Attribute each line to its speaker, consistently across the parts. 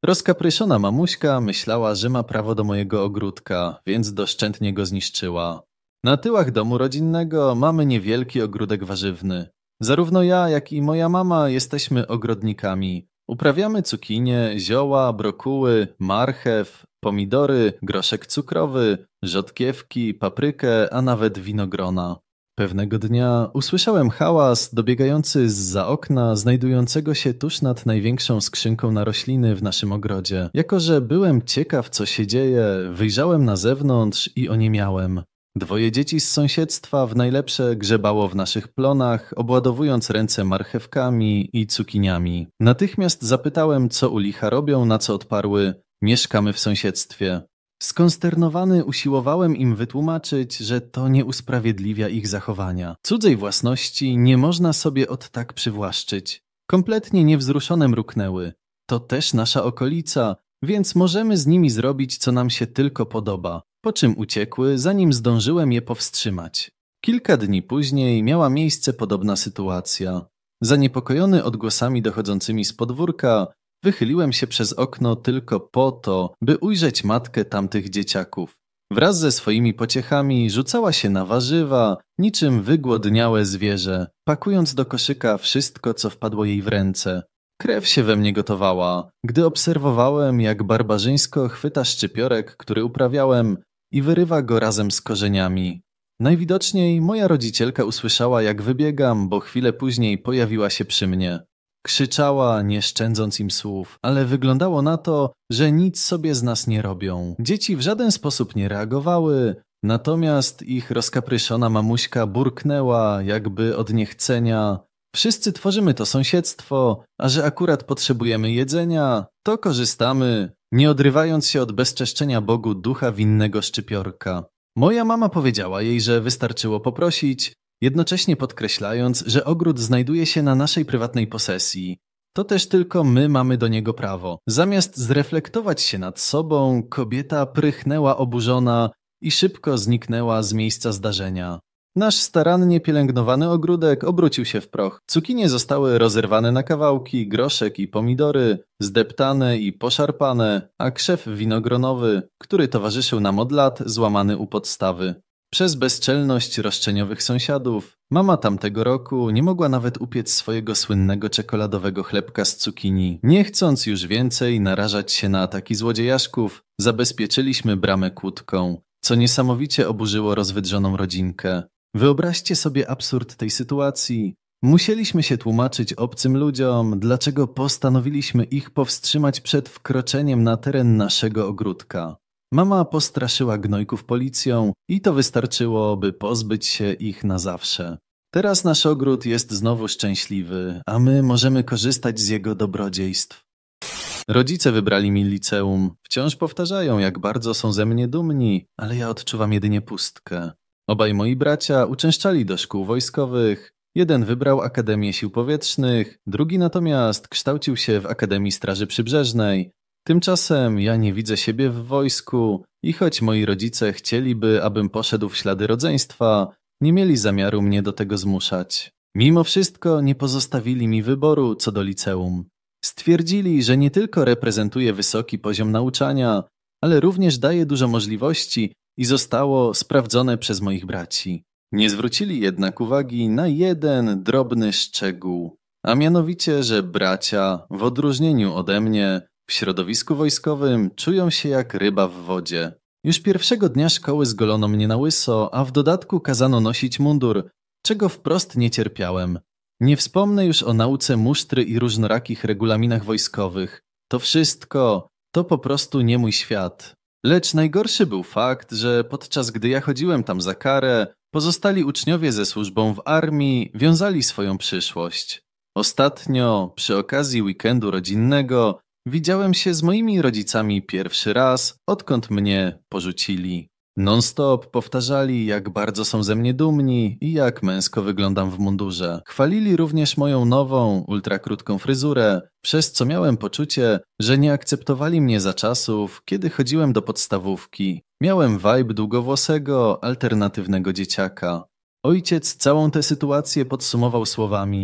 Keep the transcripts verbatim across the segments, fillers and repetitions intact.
Speaker 1: Rozkapryszona mamuśka myślała, że ma prawo do mojego ogródka, więc doszczętnie go zniszczyła. Na tyłach domu rodzinnego mamy niewielki ogródek warzywny. Zarówno ja, jak i moja mama jesteśmy ogrodnikami. Uprawiamy cukinie, zioła, brokuły, marchew, pomidory, groszek cukrowy, rzodkiewki, paprykę, a nawet winogrona. Pewnego dnia usłyszałem hałas dobiegający zza okna znajdującego się tuż nad największą skrzynką na rośliny w naszym ogrodzie. Jako że byłem ciekaw, co się dzieje, wyjrzałem na zewnątrz i oniemiałem. Dwoje dzieci z sąsiedztwa w najlepsze grzebało w naszych plonach, obładowując ręce marchewkami i cukiniami. Natychmiast zapytałem, co u licha robią, na co odparły: mieszkamy w sąsiedztwie. Skonsternowany usiłowałem im wytłumaczyć, że to nie usprawiedliwia ich zachowania. Cudzej własności nie można sobie od tak przywłaszczyć. Kompletnie niewzruszone mruknęły. To też nasza okolica, więc możemy z nimi zrobić, co nam się tylko podoba. Po czym uciekły, zanim zdążyłem je powstrzymać. Kilka dni później miała miejsce podobna sytuacja. Zaniepokojony odgłosami dochodzącymi z podwórka, wychyliłem się przez okno tylko po to, by ujrzeć matkę tamtych dzieciaków. Wraz ze swoimi pociechami rzucała się na warzywa, niczym wygłodniałe zwierzę, pakując do koszyka wszystko, co wpadło jej w ręce. Krew się we mnie gotowała, gdy obserwowałem, jak barbarzyńsko chwyta szczypiorek, który uprawiałem, i wyrywa go razem z korzeniami. Najwidoczniej moja rodzicielka usłyszała, jak wybiegam, bo chwilę później pojawiła się przy mnie. Krzyczała, nie szczędząc im słów, ale wyglądało na to, że nic sobie z nas nie robią. Dzieci w żaden sposób nie reagowały, natomiast ich rozkapryszona mamuśka burknęła, jakby od niechcenia: wszyscy tworzymy to sąsiedztwo, a że akurat potrzebujemy jedzenia, to korzystamy, nie odrywając się od bezczeszczenia Bogu ducha winnego szczypiorka. Moja mama powiedziała jej, że wystarczyło poprosić, jednocześnie podkreślając, że ogród znajduje się na naszej prywatnej posesji. To też tylko my mamy do niego prawo. Zamiast zreflektować się nad sobą, kobieta prychnęła oburzona i szybko zniknęła z miejsca zdarzenia. Nasz starannie pielęgnowany ogródek obrócił się w proch. Cukinie zostały rozerwane na kawałki, groszek i pomidory zdeptane i poszarpane, a krzew winogronowy, który towarzyszył nam od lat, złamany u podstawy. Przez bezczelność roszczeniowych sąsiadów, mama tamtego roku nie mogła nawet upiec swojego słynnego czekoladowego chlebka z cukinii. Nie chcąc już więcej narażać się na ataki złodziejaszków, zabezpieczyliśmy bramę kłódką, co niesamowicie oburzyło rozwydrzoną rodzinkę. Wyobraźcie sobie absurd tej sytuacji. Musieliśmy się tłumaczyć obcym ludziom, dlaczego postanowiliśmy ich powstrzymać przed wkroczeniem na teren naszego ogródka. Mama postraszyła gnojków policją i to wystarczyło, by pozbyć się ich na zawsze. Teraz nasz ogród jest znowu szczęśliwy, a my możemy korzystać z jego dobrodziejstw. Rodzice wybrali mi liceum. Wciąż powtarzają, jak bardzo są ze mnie dumni, ale ja odczuwam jedynie pustkę. Obaj moi bracia uczęszczali do szkół wojskowych. Jeden wybrał Akademię Sił Powietrznych, drugi natomiast kształcił się w Akademii Straży Przybrzeżnej. Tymczasem ja nie widzę siebie w wojsku i choć moi rodzice chcieliby, abym poszedł w ślady rodzeństwa, nie mieli zamiaru mnie do tego zmuszać. Mimo wszystko nie pozostawili mi wyboru co do liceum. Stwierdzili, że nie tylko reprezentuje wysoki poziom nauczania, ale również daje dużo możliwości i zostało sprawdzone przez moich braci. Nie zwrócili jednak uwagi na jeden drobny szczegół, a mianowicie, że bracia, w odróżnieniu ode mnie, w środowisku wojskowym czują się jak ryba w wodzie. Już pierwszego dnia szkoły zgolono mnie na łyso, a w dodatku kazano nosić mundur, czego wprost nie cierpiałem. Nie wspomnę już o nauce musztry i różnorakich regulaminach wojskowych. To wszystko, to po prostu nie mój świat. Lecz najgorszy był fakt, że podczas gdy ja chodziłem tam za karę, pozostali uczniowie ze służbą w armii wiązali swoją przyszłość. Ostatnio, przy okazji weekendu rodzinnego, widziałem się z moimi rodzicami pierwszy raz, odkąd mnie porzucili. Non-stop powtarzali, jak bardzo są ze mnie dumni i jak męsko wyglądam w mundurze. Chwalili również moją nową, ultrakrótką fryzurę, przez co miałem poczucie, że nie akceptowali mnie za czasów, kiedy chodziłem do podstawówki. Miałem vibe długowłosego, alternatywnego dzieciaka. Ojciec całą tę sytuację podsumował słowami: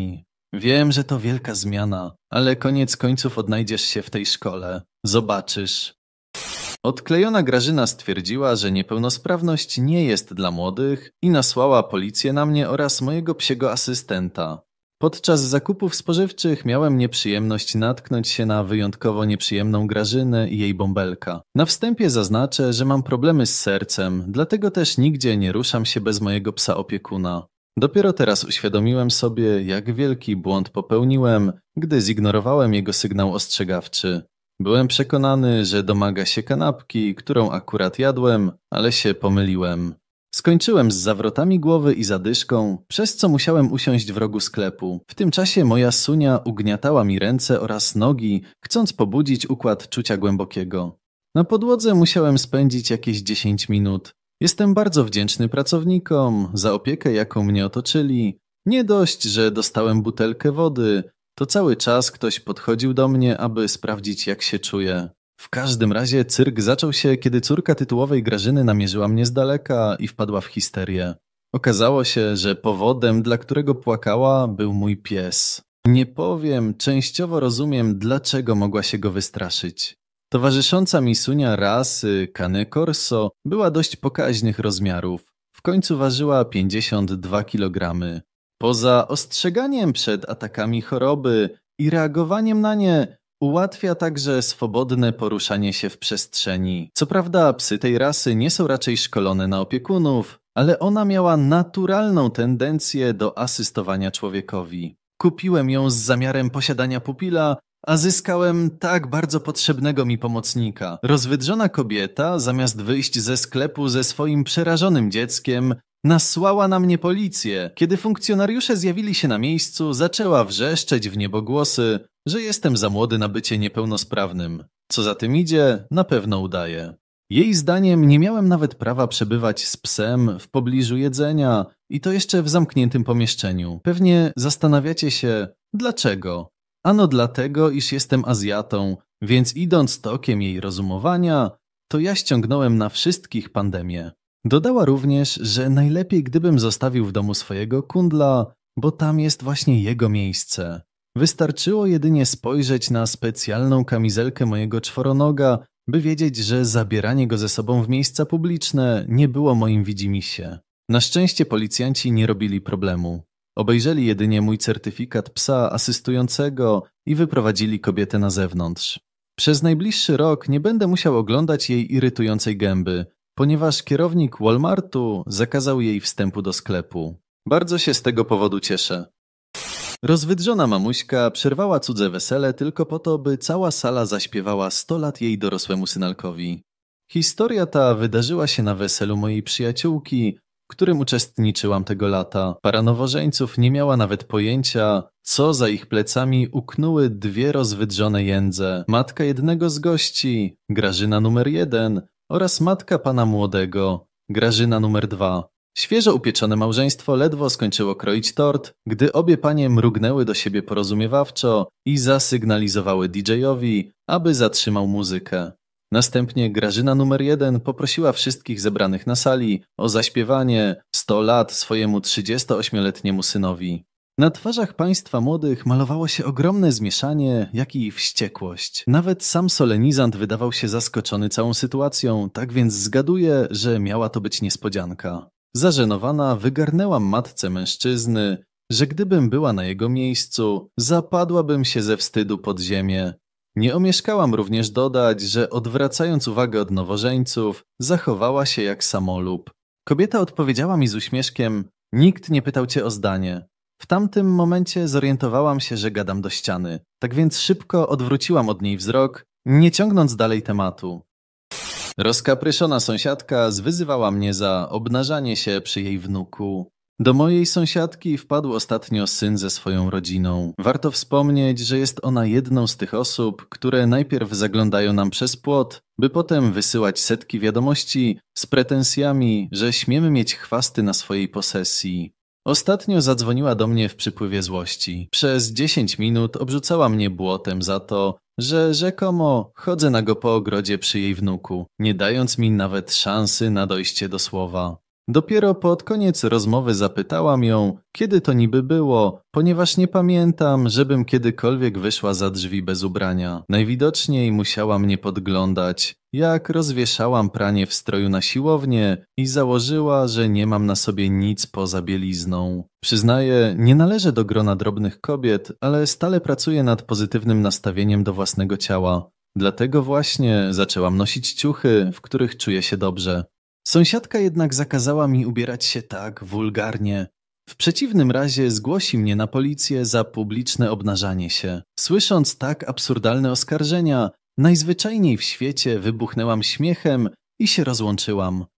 Speaker 1: Wiem, że to wielka zmiana, ale koniec końców odnajdziesz się w tej szkole. Zobaczysz. Odklejona Grażyna stwierdziła, że niepełnosprawność nie jest dla młodych i nasłała policję na mnie oraz mojego psiego asystenta. Podczas zakupów spożywczych miałem nieprzyjemność natknąć się na wyjątkowo nieprzyjemną Grażynę i jej bąbelka. Na wstępie zaznaczę, że mam problemy z sercem, dlatego też nigdzie nie ruszam się bez mojego psa opiekuna. Dopiero teraz uświadomiłem sobie, jak wielki błąd popełniłem, gdy zignorowałem jego sygnał ostrzegawczy. Byłem przekonany, że domaga się kanapki, którą akurat jadłem, ale się pomyliłem. Skończyłem z zawrotami głowy i zadyszką, przez co musiałem usiąść w rogu sklepu. W tym czasie moja Sunia ugniatała mi ręce oraz nogi, chcąc pobudzić układ czucia głębokiego. Na podłodze musiałem spędzić jakieś dziesięć minut. Jestem bardzo wdzięczny pracownikom za opiekę, jaką mnie otoczyli. Nie dość, że dostałem butelkę wody, to cały czas ktoś podchodził do mnie, aby sprawdzić, jak się czuję. W każdym razie cyrk zaczął się, kiedy córka tytułowej Grażyny namierzyła mnie z daleka i wpadła w histerię. Okazało się, że powodem, dla którego płakała, był mój pies. Nie powiem, częściowo rozumiem, dlaczego mogła się go wystraszyć. Towarzysząca mi Sunia rasy Cane Corso była dość pokaźnych rozmiarów. W końcu ważyła pięćdziesiąt dwa kilogramy. Poza ostrzeganiem przed atakami choroby i reagowaniem na nie, ułatwia także swobodne poruszanie się w przestrzeni. Co prawda psy tej rasy nie są raczej szkolone na opiekunów, ale ona miała naturalną tendencję do asystowania człowiekowi. Kupiłem ją z zamiarem posiadania pupila, a zyskałem tak bardzo potrzebnego mi pomocnika. Rozwydrzona kobieta, zamiast wyjść ze sklepu ze swoim przerażonym dzieckiem, nasłała na mnie policję. Kiedy funkcjonariusze zjawili się na miejscu, zaczęła wrzeszczeć w niebogłosy, że jestem za młody na bycie niepełnosprawnym. Co za tym idzie, na pewno udaje. Jej zdaniem nie miałem nawet prawa przebywać z psem w pobliżu jedzenia i to jeszcze w zamkniętym pomieszczeniu. Pewnie zastanawiacie się, dlaczego? Ano dlatego, iż jestem Azjatą, więc idąc tokiem jej rozumowania, to ja ściągnąłem na wszystkich pandemię. Dodała również, że najlepiej gdybym zostawił w domu swojego kundla, bo tam jest właśnie jego miejsce. Wystarczyło jedynie spojrzeć na specjalną kamizelkę mojego czworonoga, by wiedzieć, że zabieranie go ze sobą w miejsca publiczne nie było moim widzimisię. Na szczęście policjanci nie robili problemu. Obejrzeli jedynie mój certyfikat psa asystującego i wyprowadzili kobietę na zewnątrz. Przez najbliższy rok nie będę musiał oglądać jej irytującej gęby, ponieważ kierownik Walmartu zakazał jej wstępu do sklepu. Bardzo się z tego powodu cieszę. Rozwydrzona mamuśka przerwała cudze wesele tylko po to, by cała sala zaśpiewała sto lat jej dorosłemu synalkowi. Historia ta wydarzyła się na weselu mojej przyjaciółki, w którym uczestniczyłam tego lata. Para nowożeńców nie miała nawet pojęcia, co za ich plecami uknęły dwie rozwydrzone jędze. Matka jednego z gości, Grażyna numer jeden, oraz matka pana młodego, Grażyna numer dwa. Świeżo upieczone małżeństwo ledwo skończyło kroić tort, gdy obie panie mrugnęły do siebie porozumiewawczo i zasygnalizowały didżejowi, aby zatrzymał muzykę. Następnie Grażyna numer jeden poprosiła wszystkich zebranych na sali o zaśpiewanie sto lat swojemu trzydziestoośmioletniemu synowi. Na twarzach państwa młodych malowało się ogromne zmieszanie, jak i wściekłość. Nawet sam solenizant wydawał się zaskoczony całą sytuacją, tak więc zgaduję, że miała to być niespodzianka. Zażenowana wygarnęłam matce mężczyzny, że gdybym była na jego miejscu, zapadłabym się ze wstydu pod ziemię. Nie omieszkałam również dodać, że odwracając uwagę od nowożeńców, zachowała się jak samolub. Kobieta odpowiedziała mi z uśmieszkiem: nikt nie pytał cię o zdanie. W tamtym momencie zorientowałam się, że gadam do ściany, tak więc szybko odwróciłam od niej wzrok, nie ciągnąc dalej tematu. Rozkapryszona sąsiadka zwyzywała mnie za obnażanie się przy jej wnuku. Do mojej sąsiadki wpadł ostatnio syn ze swoją rodziną. Warto wspomnieć, że jest ona jedną z tych osób, które najpierw zaglądają nam przez płot, by potem wysyłać setki wiadomości z pretensjami, że śmiemy mieć chwasty na swojej posesji. Ostatnio zadzwoniła do mnie w przypływie złości. Przez dziesięć minut obrzucała mnie błotem za to, że rzekomo chodzę nago po ogrodzie przy jej wnuku, nie dając mi nawet szansy na dojście do słowa. Dopiero pod koniec rozmowy zapytałam ją, kiedy to niby było, ponieważ nie pamiętam, żebym kiedykolwiek wyszła za drzwi bez ubrania. Najwidoczniej musiała mnie podglądać, jak rozwieszałam pranie w stroju na siłownię i założyła, że nie mam na sobie nic poza bielizną. Przyznaję, nie należę do grona drobnych kobiet, ale stale pracuję nad pozytywnym nastawieniem do własnego ciała. Dlatego właśnie zaczęłam nosić ciuchy, w których czuję się dobrze. Sąsiadka jednak zakazała mi ubierać się tak wulgarnie. W przeciwnym razie zgłosi mnie na policję za publiczne obnażanie się. Słysząc tak absurdalne oskarżenia, najzwyczajniej w świecie wybuchnęłam śmiechem i się rozłączyłam.